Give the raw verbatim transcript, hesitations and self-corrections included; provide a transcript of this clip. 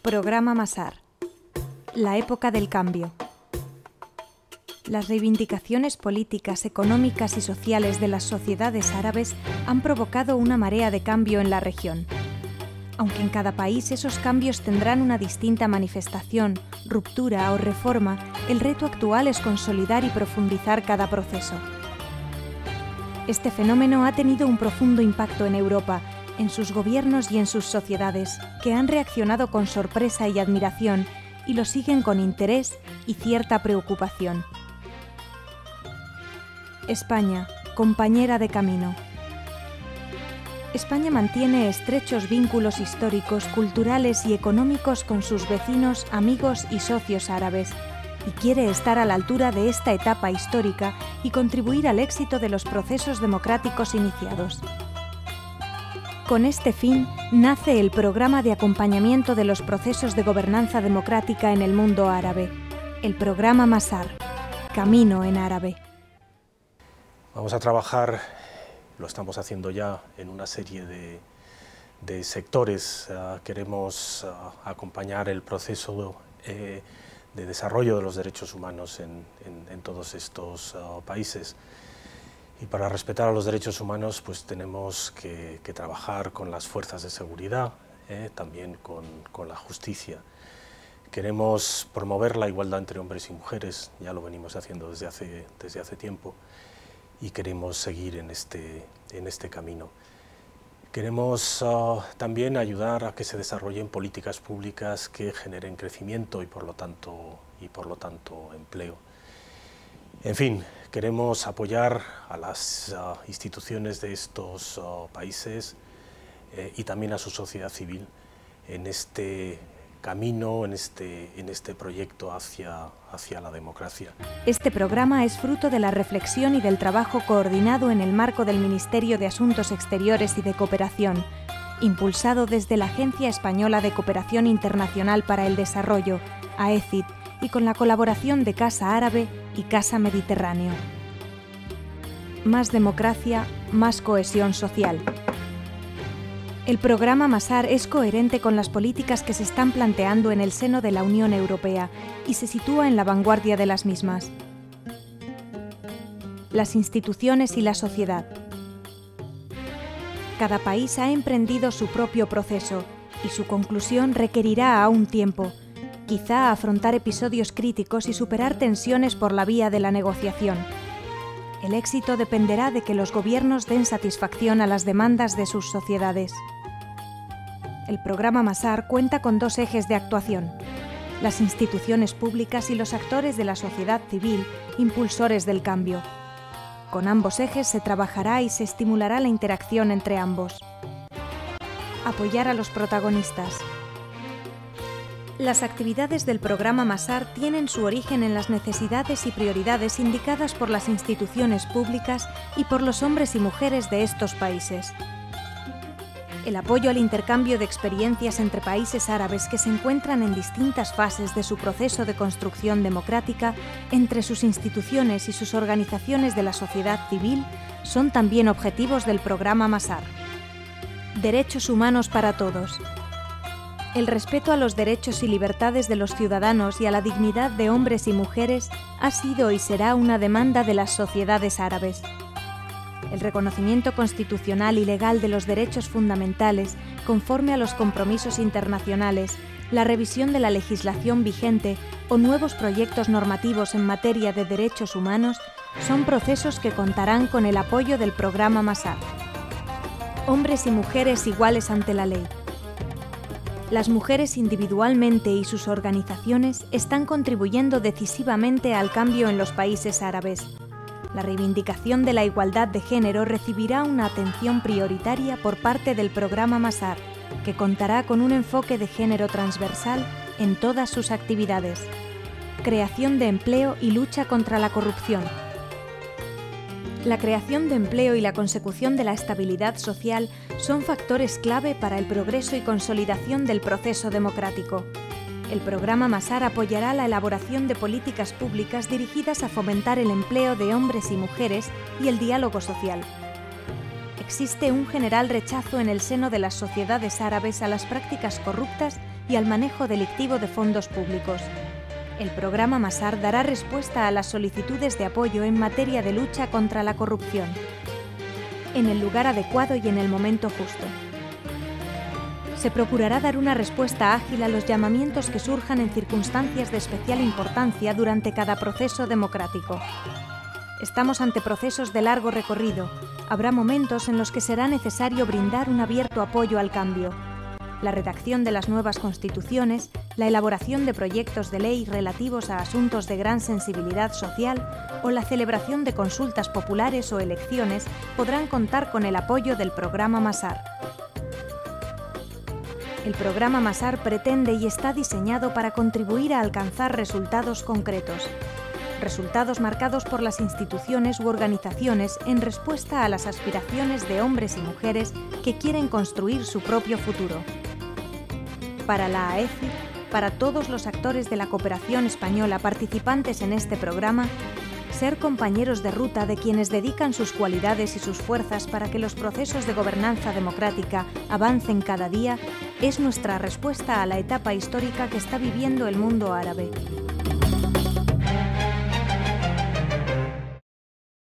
Programa Masar. La época del cambio. Las reivindicaciones políticas, económicas y sociales de las sociedades árabes han provocado una marea de cambio en la región. Aunque en cada país esos cambios tendrán una distinta manifestación, ruptura o reforma, el reto actual es consolidar y profundizar cada proceso. Este fenómeno ha tenido un profundo impacto en Europa, en sus gobiernos y en sus sociedades, que han reaccionado con sorpresa y admiración y lo siguen con interés y cierta preocupación. España, compañera de camino. España mantiene estrechos vínculos históricos, culturales y económicos con sus vecinos, amigos y socios árabes, y quiere estar a la altura de esta etapa histórica y contribuir al éxito de los procesos democráticos iniciados. Con este fin, nace el Programa de Acompañamiento de los Procesos de Gobernanza Democrática en el Mundo Árabe, el Programa Masar, Camino en árabe. Vamos a trabajar, lo estamos haciendo ya, en una serie de, de sectores. Uh, queremos uh, acompañar el proceso eh, de desarrollo de los derechos humanos en, en, en todos estos uh, países. Y para respetar a los derechos humanos, pues tenemos que, que trabajar con las fuerzas de seguridad, eh, también con, con la justicia. Queremos promover la igualdad entre hombres y mujeres, ya lo venimos haciendo desde hace, desde hace tiempo, y queremos seguir en este, en este camino. Queremos uh, también ayudar a que se desarrollen políticas públicas que generen crecimiento y por lo tanto, y por lo tanto empleo. En fin, queremos apoyar a las uh, instituciones de estos uh, países eh, y también a su sociedad civil en este camino, en este, en este proyecto hacia, hacia la democracia. Este programa es fruto de la reflexión y del trabajo coordinado en el marco del Ministerio de Asuntos Exteriores y de Cooperación, impulsado desde la Agencia Española de Cooperación Internacional para el Desarrollo, A E C I D, y con la colaboración de Casa Árabe y Casa Mediterráneo. Más democracia, más cohesión social. El programa Masar es coherente con las políticas que se están planteando en el seno de la Unión Europea y se sitúa en la vanguardia de las mismas. Las instituciones y la sociedad. Cada país ha emprendido su propio proceso y su conclusión requerirá aún tiempo, quizá afrontar episodios críticos y superar tensiones por la vía de la negociación. El éxito dependerá de que los gobiernos den satisfacción a las demandas de sus sociedades. El programa Masar cuenta con dos ejes de actuación: las instituciones públicas y los actores de la sociedad civil, impulsores del cambio. Con ambos ejes se trabajará y se estimulará la interacción entre ambos. Apoyar a los protagonistas. Las actividades del programa Masar tienen su origen en las necesidades y prioridades indicadas por las instituciones públicas y por los hombres y mujeres de estos países. El apoyo al intercambio de experiencias entre países árabes que se encuentran en distintas fases de su proceso de construcción democrática entre sus instituciones y sus organizaciones de la sociedad civil son también objetivos del programa Masar. Derechos humanos para todos. El respeto a los derechos y libertades de los ciudadanos y a la dignidad de hombres y mujeres ha sido y será una demanda de las sociedades árabes. El reconocimiento constitucional y legal de los derechos fundamentales, conforme a los compromisos internacionales, la revisión de la legislación vigente o nuevos proyectos normativos en materia de derechos humanos son procesos que contarán con el apoyo del programa Masar. Hombres y mujeres iguales ante la ley. Las mujeres individualmente y sus organizaciones están contribuyendo decisivamente al cambio en los países árabes. La reivindicación de la igualdad de género recibirá una atención prioritaria por parte del programa Masar, que contará con un enfoque de género transversal en todas sus actividades. Creación de empleo y lucha contra la corrupción. La creación de empleo y la consecución de la estabilidad social son factores clave para el progreso y consolidación del proceso democrático. El programa Masar apoyará la elaboración de políticas públicas dirigidas a fomentar el empleo de hombres y mujeres y el diálogo social. Existe un general rechazo en el seno de las sociedades árabes a las prácticas corruptas y al manejo delictivo de fondos públicos. El programa Masar dará respuesta a las solicitudes de apoyo en materia de lucha contra la corrupción, en el lugar adecuado y en el momento justo. Se procurará dar una respuesta ágil a los llamamientos que surjan en circunstancias de especial importancia durante cada proceso democrático. Estamos ante procesos de largo recorrido. Habrá momentos en los que será necesario brindar un abierto apoyo al cambio. La redacción de las nuevas constituciones, la elaboración de proyectos de ley relativos a asuntos de gran sensibilidad social o la celebración de consultas populares o elecciones podrán contar con el apoyo del programa Masar. El programa Masar pretende y está diseñado para contribuir a alcanzar resultados concretos. Resultados marcados por las instituciones u organizaciones en respuesta a las aspiraciones de hombres y mujeres que quieren construir su propio futuro. Para la A E C I, para todos los actores de la cooperación española participantes en este programa, ser compañeros de ruta de quienes dedican sus cualidades y sus fuerzas para que los procesos de gobernanza democrática avancen cada día es nuestra respuesta a la etapa histórica que está viviendo el mundo árabe.